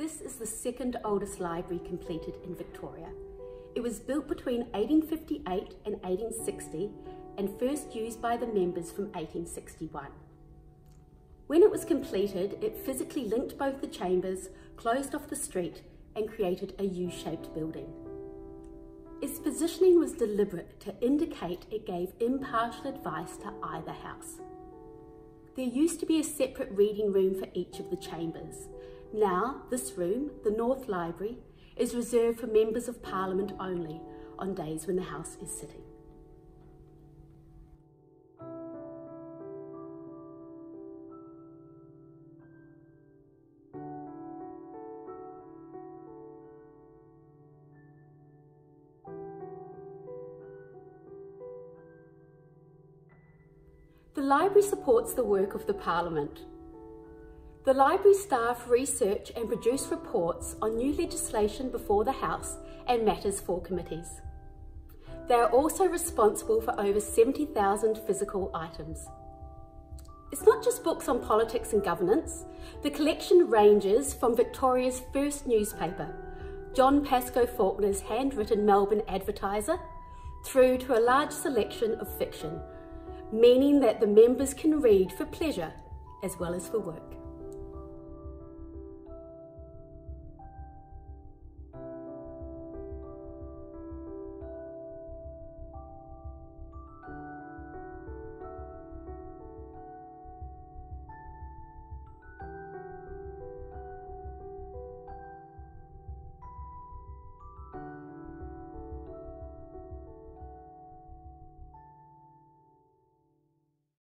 This is the second oldest library completed in Victoria. It was built between 1858 and 1860 and first used by the members from 1861. When it was completed, it physically linked both the chambers, closed off the street and created a U-shaped building. Its positioning was deliberate to indicate it gave impartial advice to either house. There used to be a separate reading room for each of the chambers. Now, this room, the North Library, is reserved for members of Parliament only on days when the House is sitting. The library supports the work of the Parliament. The library staff research and produce reports on new legislation before the House and matters for committees. They are also responsible for over 70,000 physical items. It's not just books on politics and governance. The collection ranges from Victoria's first newspaper, John Pascoe Faulkner's handwritten Melbourne Advertiser, through to a large selection of fiction, meaning that the members can read for pleasure as well as for work.